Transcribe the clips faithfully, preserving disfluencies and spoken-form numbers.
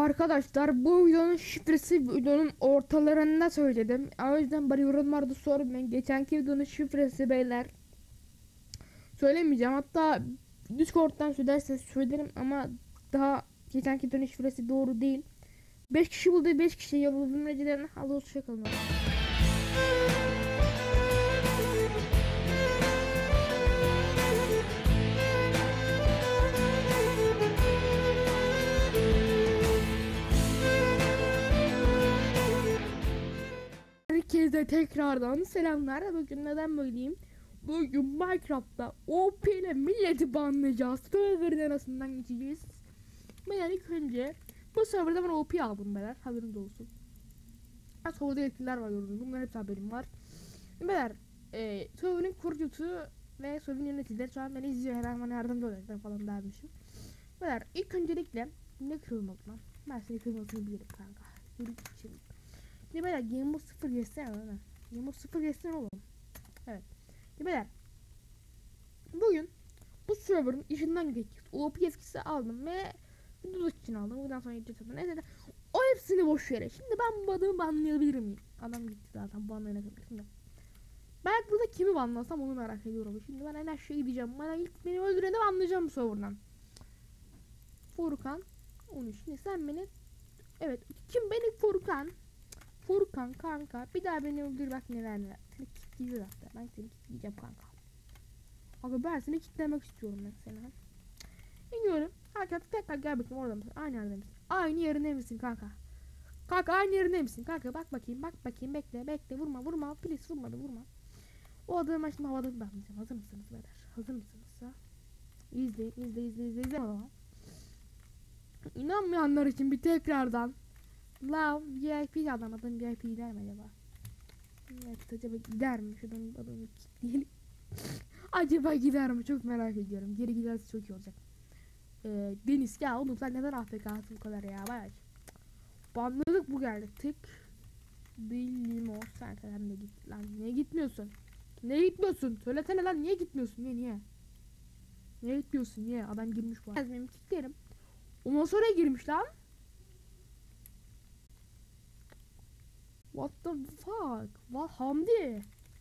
Arkadaşlar bu videonun şifresi videonun ortalarında söyledim. O yüzden bari yorumlarda sormayın. Geçenki videonun şifresi beyler. Söylemeyeceğim. Hatta Discord'dan söylerseniz söylerim ama daha geçenki videonun şifresi doğru değil. beş kişi buldu. beş kişi yolladığım recilerini Allah'a hoşçakalın. Herkese tekrardan selamlar. Bugün neden böyleyim? Bugün Minecraft'ta O P ile milleti banlayacağız. Server'ın arasından geçeceğiz. Ben ilk önce bu serverda ben O P aldım beyler. Haberiniz olsun. Ha, serverda yetkililer var gördüğünüz. Bunların hepsi haberim var. Beyler e, server'ın kurucusu ve server'ın yöneticileri şu an beni izliyor. Hemen bana yardımcı olacaklar falan dermişim. Beyler ilk öncelikle ne kırılmadı lan? Ben seni kırılmasını bilirim kanka. Yürü şimdi. Şimdi beyler Game Mode sıfır geçsene lan. Game Mode sıfır geçsene oğlum. Evet. Şimdi beyler bugün bu server'ın işinden geçtik. O P eskisi aldım ve Windows için aldım. Buradan sonra gideceğiz zaten. Neyse, o hepsini boş yere. Şimdi ben bu adamı banlayabilir miyim? Adam gitti zaten banlayabilir. Şimdi ben burada kimi banlasam onu merak ediyorum. Şimdi ben en aşağı gideceğim. Ben ilk beni öldüreni banlayacağım bu server'dan. Furkan on üç. Şimdi sen beni, evet, kim beni? Furkan. Furkan kanka bir daha beni öldür bak neler neler. Seni kilitleyeceğiz hatta. Ben seni kilitleyeceğim kanka. Aga ben seni kilitlemek istiyorum ben seni. İniyorum. Kanka tekrar gel bakayım, orada mısın? Aynı yerde misin? Aynı yerinde misin kanka? Kanka aynı yerinde misin kanka? Bak bakayım, bak bakayım, bekle bekle, vurma vurma, please vurma da vurma. O adamı şimdi havada bakmayacağım. Hazır mısınız beyler? Hazır mısınız ha? İzleyin izle izle izle izle. İnanmayanlar için bir tekrardan Love V I P adam, adam V I P gider mi acaba? Evet, acaba gider mi? Şuradan adamı kilitleyelim. Acaba gider mi? Çok merak ediyorum. Geri giderse çok iyi olacak. Ee, Deniz ya oğlum sen neden A F K'sın bu kadar ya? Bayağı. Banladık, bu geldi. Tık. Billim o sen sen de git lan. Niye gitmiyorsun? Niye gitmiyorsun? Söylesene lan, niye gitmiyorsun? Niye niye? Niye gitmiyorsun? Niye? Adam girmiş bu. Yazmayayım, kilitlerim. Ondan sonra girmiş lan. What the fuck? What Hamdi?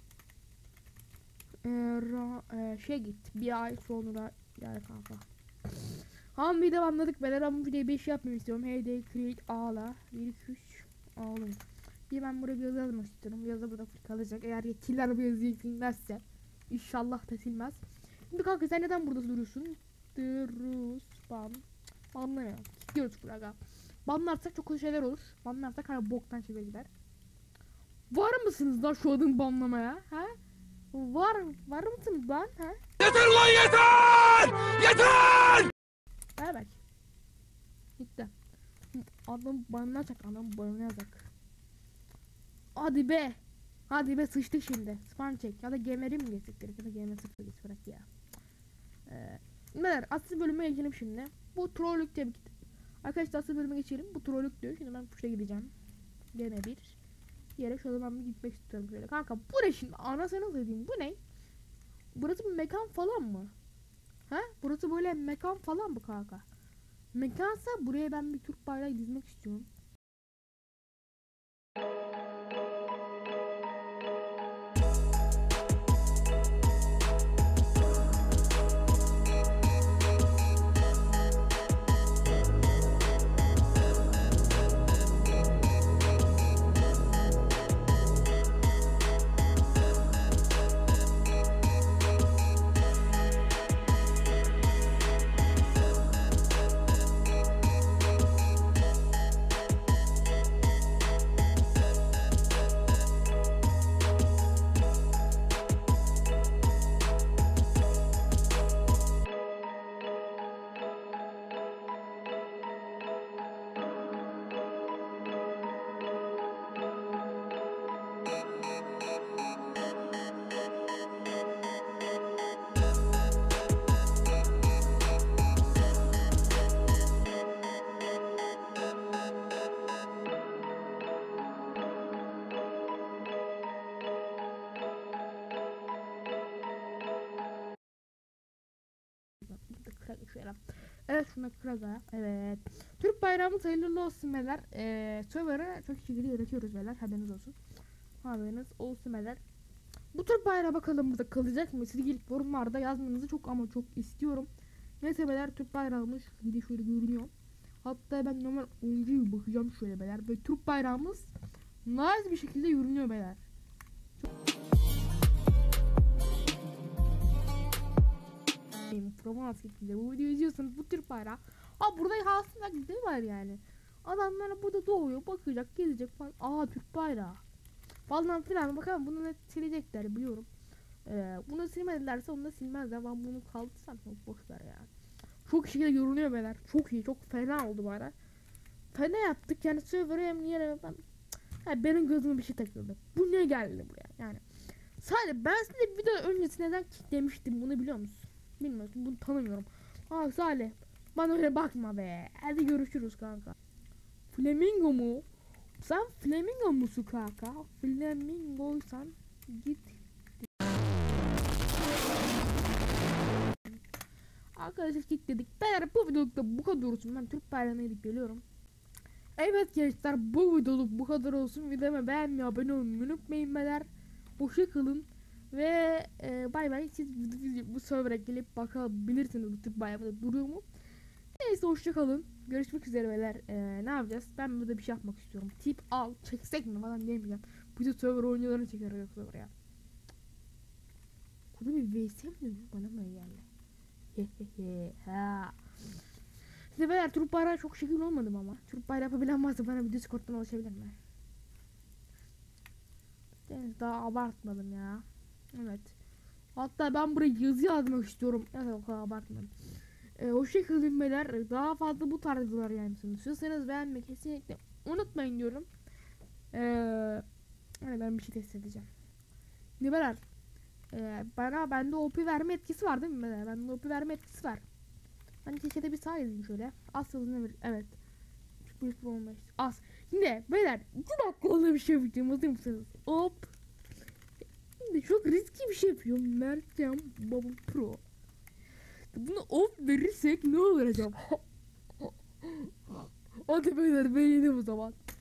Ee, ra, e, şey git. Bir ay sonra gel kanka. Hamdi'yi de anladık. Ben ama videoyu beş yapmayı istiyorum. Heyday create ağla. bir iki üç ağlım. Bir ben buraya bir yazı yazmak istiyorum. Bu yazı burada kalacak. Eğer yetkililer bu yazıyı silmezse. İnşallah da silmez. Şimdi kanka sen neden burada duruyorsun? Durus ban. Banlayalım. Gidiyoruz buraya. Banlarsak çok kötü şeyler olur. Banlarsak hani boktan şeyler gider. Var mısınız lan şu adamı banlamaya? Ha? Var, var mısınız lan? Ha? Yeter lan yeter! Yeter! Evet. Gitti. Adam banlayacak, adam banlayacak. Hadi be. Hadi be, sıçtık şimdi. Spam çek ya da gemeri mi geçtik? Ya da gemer sıfır geç bırak ya. Ee, Neler? Asıl bölüme geçelim şimdi. Bu trollük tabii ki. Arkadaşlar asıl bölüme geçelim. Bu trollük diyor. Şimdi ben puşa gideceğim. Gene bir. Yere şöyle ben bir gitmek istiyorum şöyle. Kanka bu ne şimdi? Anasını satayım. Bu ne? Burası bir mekan falan mı? Ha? Burası böyle mekan falan mı kanka? Mekansa buraya ben bir Türk bayrağı dizmek istiyorum. Evet şuna kıraza. Evet. Türk Türk bayrağımız hayırlı olsun beyler. Ee, server'ı çok şekilde yönetiyoruz beyler. Haberiniz olsun. Haberiniz olsun beyler. Bu Türk bayrağı bakalım burada kalacak mı? Siz gelip yorumlarda yazmanızı çok ama çok istiyorum. Neyse beyler, Türk bayrağımız bir de şöyle görünüyor. Hatta ben normal oyuncuya bakacağım şöyle beyler. Ve Türk bayrağımız nice bir şekilde görünüyor beyler. Provence şekilde bu videoyu izliyorsanız bu Türk bayrağı. Ha burada aslında güzel var yani. Adamlar burada doğuyor, bakacak, gezecek falan. Aa Türk bayrağı falan filan. Bakalım bunu net silecekler biliyorum. Ee, bunu silmedilerse onu da silmezler. Ben bunu kaldırsam çok boş ver yani. Çok şekilde görünüyor beyler. Çok iyi, çok fena oldu bari. Fena yaptık yani, server'ı hem yere ben. Yani benim gözüme bir şey takıldı. Bu ne geldi buraya yani. Sadece ben size video öncesi neden kilitlemiştim bunu biliyor musun? Bilmiyorsun, bunu tanımıyorum. Ha Salih, bana öyle bakma be. Hadi görüşürüz kanka. Flamingo mu? Sen flamingo musun kanka? Flamingoysan git. Arkadaşlar kilitledik. Beyler bu videolukta bu kadar olsun. Ben Türk bayrağına gidip geliyorum. Evet gençler, bu videoluk bu kadar olsun. Videomu beğenmeyi, abone olmayı unutmayın beyler. Hoşça kalın. Ve e, bay bay. Siz bu, bu server'a gelip bakabilirsiniz bu Türk bayrağı duruyor mu? Neyse hoşça kalın. Görüşmek üzere beyler. E, ne yapacağız? Ben burada bir şey yapmak istiyorum. Tip al. Çeksek mi falan diyemeyeceğim. Bütün server oyuncularını çeker yoksa oraya. Kudu bir V S mi diyor? Bana mı geldi? Hehehe ha. Size beyler Türk bayrağı çok şekil olmadım ama. Türk bayrağı yapabilen varsa bana bir Discord'dan ulaşabilir mi? Deniz daha abartmadım ya. Evet. Hatta ben buraya yazı yazmak istiyorum. Evet o kadar abartmadım. Ee, hoşçakalın beyler. Daha fazla bu tarz videolar yayınlarsınız. İstiyorsanız beğenmeyi kesinlikle unutmayın diyorum. Ee, yani ben bir şey test edeceğim. Ne beyler? Ee, bana bende O P verme etkisi var değil mi beyler? Bende O P verme etkisi var. Ben keşke bir sağ yazayım şöyle. Az hızlı bir evet. Büyük olmuş. Az. Şimdi beyler iki dakika bir şey yapacağım. Hazır mısınız? Hop. Şimdi çok riskli bir şey yapıyorum. Mertcan Baba Pro. Bunu off verirsek ne olur acaba? Hadi beyler beğenelim o zaman.